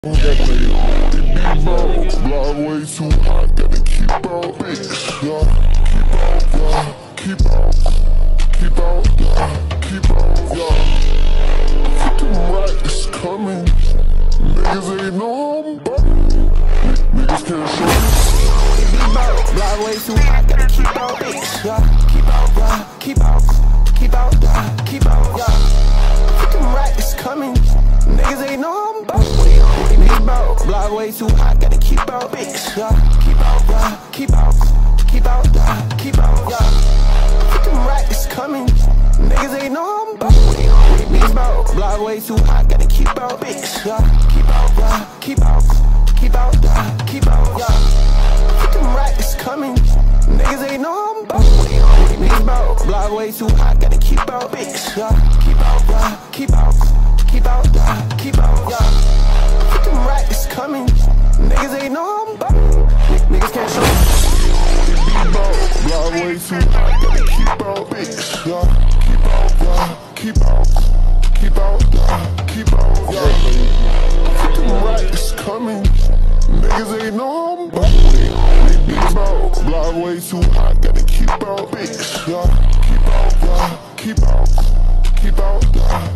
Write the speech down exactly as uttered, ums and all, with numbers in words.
Blood way too hot, gotta keep out, bitch. Yeah, keep out, yeah, keep out, keep out, yeah, keep out, yeah. Fucking right is coming. Niggas ain't know I'm bugging. Niggas can't show me. Blood way too hot, gotta keep out, bitch. Yeah, keep out, yeah, keep out, keep out, yeah, keep out, yeah. Fucking right is coming. Niggas ain't know I'm bugging. Blood way too hot, gotta keep out, bitch. Yeah, keep out, yeah, keep out, keep out, yeah, keep out, yeah. Fucking right is coming. Niggas ain't know I'm bugging. Keep out, blood way too hot, gotta keep out, bitch. Yeah, keep out, yeah, keep out, keep out, yeah, keep out, yeah. Fucking right is coming. Niggas ain't know I'm bugging. Keep out, blood way too hot, gotta keep out, bitch. Yeah, keep out, yeah, keep out, keep out, yeah, keep out, yeah. Right is coming. Niggas ain't know I'm bugging. Niggas can't show me. Blood way too hot, gotta keep out, bitch. Yeah, keep out, yeah, keep out, keep out, yeah, keep out, yeah. Fucking right is coming. Niggas ain't know I'm bugging. Keep out, blood way too hot, gotta keep out, bitch. Yeah, keep out, yeah, keep out, keep out, yeah.